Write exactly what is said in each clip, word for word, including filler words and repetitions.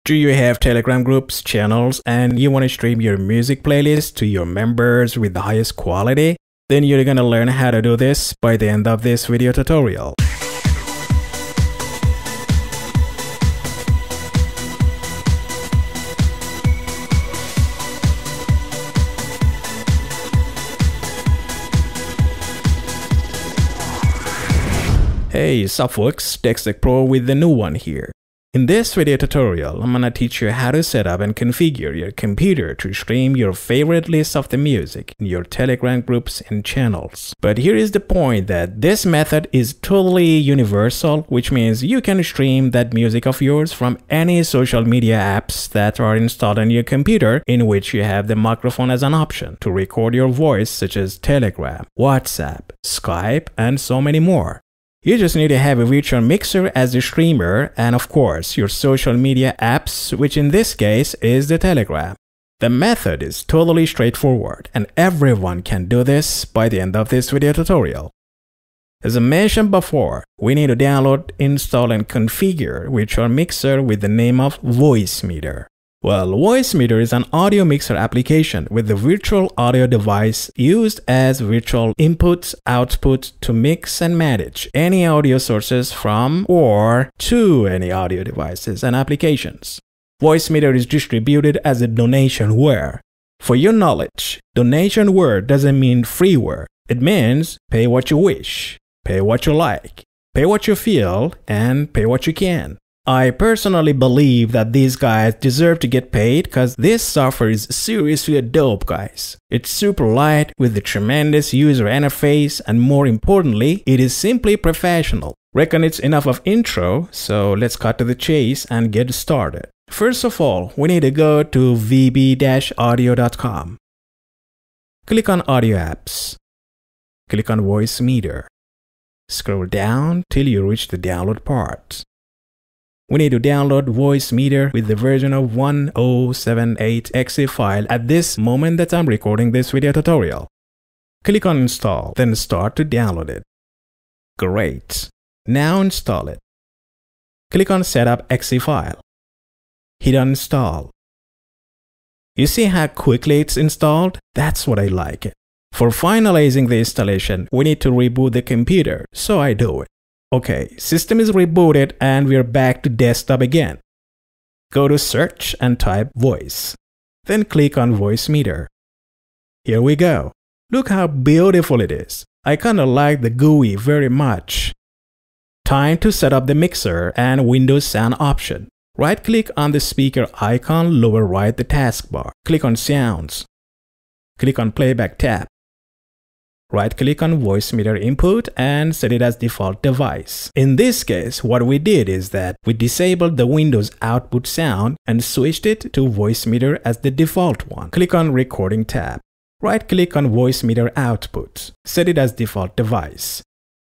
Do you have Telegram groups, channels, and you want to stream your music playlist to your members with the highest quality? Then you're gonna learn how to do this by the end of this video tutorial. Hey, sup folks, TechStack Pro with the new one here. In this video tutorial, I'm gonna teach you how to set up and configure your computer to stream your favorite list of the music in your Telegram groups and channels. But here is the point that this method is totally universal, which means you can stream that music of yours from any social media apps that are installed on your computer in which you have the microphone as an option to record your voice, such as Telegram, WhatsApp, Skype, and so many more. You just need to have a virtual mixer as the streamer and of course your social media apps, which in this case is the Telegram. The method is totally straightforward and everyone can do this by the end of this video tutorial. As I mentioned before, we need to download, install and configure virtual mixer with the name of Voicemeeter. Well, Voicemeeter is an audio mixer application with the virtual audio device used as virtual input output to mix and manage any audio sources from or to any audio devices and applications. Voicemeeter is distributed as a donationware. For your knowledge, donationware doesn't mean freeware. It means pay what you wish, pay what you like, pay what you feel, and pay what you can. I personally believe that these guys deserve to get paid because this software is seriously dope, guys. It's super light with a tremendous user interface and more importantly, it is simply professional. Reckon it's enough of intro, so let's cut to the chase and get started. First of all, we need to go to v b dash audio dot com. Click on Audio Apps. Click on Voicemeeter. Scroll down till you reach the download part. We need to download Voicemeeter with the version of ten seventy-eight exe file at this moment that I'm recording this video tutorial. Click on Install, then start to download it. Great. Now install it. Click on Setup exe file. Hit Install. You see how quickly it's installed? That's what I like it. For finalizing the installation, we need to reboot the computer, so I do it. Okay, system is rebooted and we're back to desktop again. Go to search and type voice. Then click on Voicemeeter. Here we go. Look how beautiful it is. I kinda like the G U I very much. Time to set up the mixer and Windows sound option. Right click on the speaker icon lower right the taskbar. Click on sounds. Click on playback tab. Right-click on Voicemeeter input and set it as default device. In this case, what we did is that we disabled the Windows output sound and switched it to Voicemeeter as the default one. Click on Recording tab. Right-click on Voicemeeter output. Set it as default device.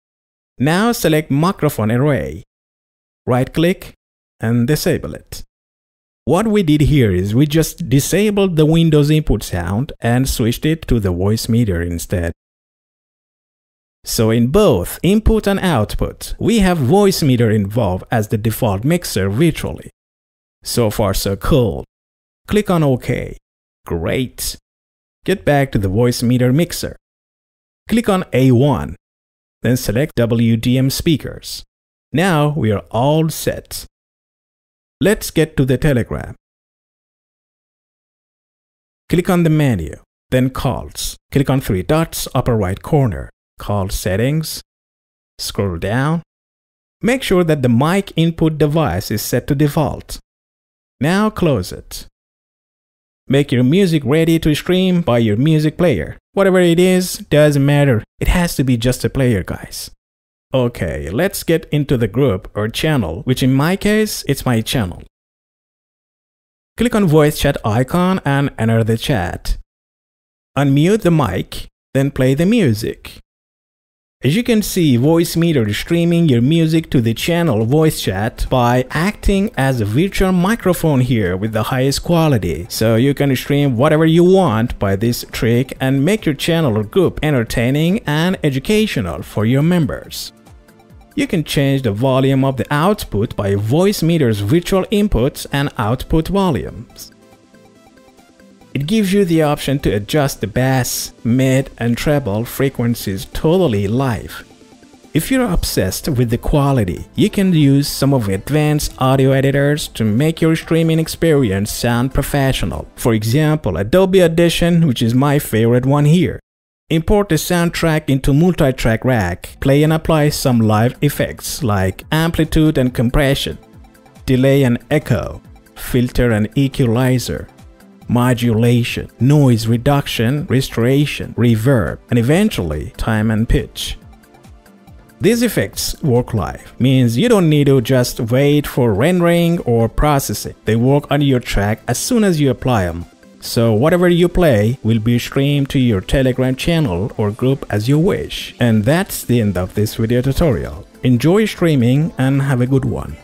Now select Microphone Array. Right-click and disable it. What we did here is we just disabled the Windows input sound and switched it to the Voicemeeter instead. So in both input and output, we have Voicemeeter involved as the default mixer virtually. So far so cool. Click on OK. Great. Get back to the Voicemeeter mixer. Click on A one. Then select W D M speakers. Now we are all set. Let's get to the Telegram. Click on the menu, then Calls. Click on three dots upper right corner. Call settings, scroll down, make sure that the mic input device is set to default. Now close it. Make your music ready to stream by your music player. Whatever it is, doesn't matter. It has to be just a player, guys. Okay, let's get into the group or channel, which in my case, it's my channel. Click on voice chat icon and enter the chat. Unmute the mic, then play the music. As you can see, Voicemeeter is streaming your music to the channel voice chat by acting as a virtual microphone here with the highest quality. So you can stream whatever you want by this trick and make your channel or group entertaining and educational for your members. You can change the volume of the output by Voicemeeter's virtual inputs and output volumes. It gives you the option to adjust the bass, mid, and treble frequencies totally live. If you're obsessed with the quality, you can use some of the advanced audio editors to make your streaming experience sound professional. For example, Adobe Audition, which is my favorite one here. Import the soundtrack into multi-track rack, play and apply some live effects like amplitude and compression, delay and echo, filter and equalizer, modulation, noise reduction, restoration, reverb, and eventually time and pitch. These effects work live, means you don't need to just wait for rendering or processing. They work on your track as soon as you apply them. So whatever you play will be streamed to your Telegram channel or group as you wish. And that's the end of this video tutorial. Enjoy streaming and have a good one.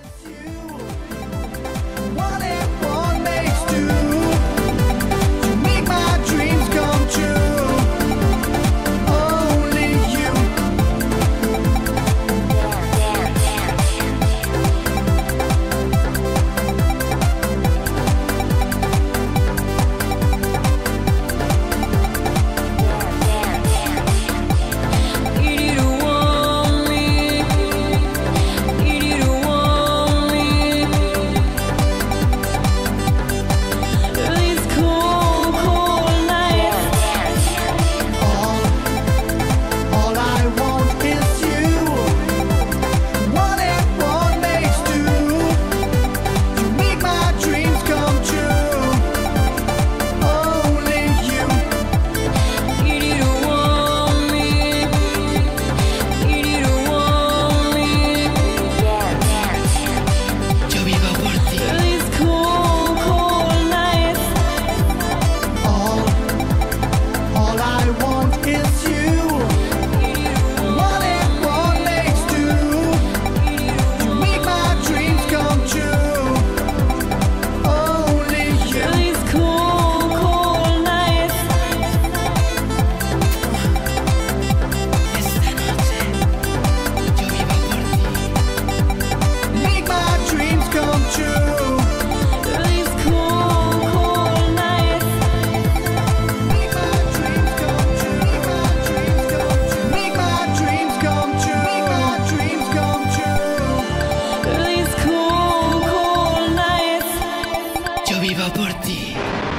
Yo vivo por ti.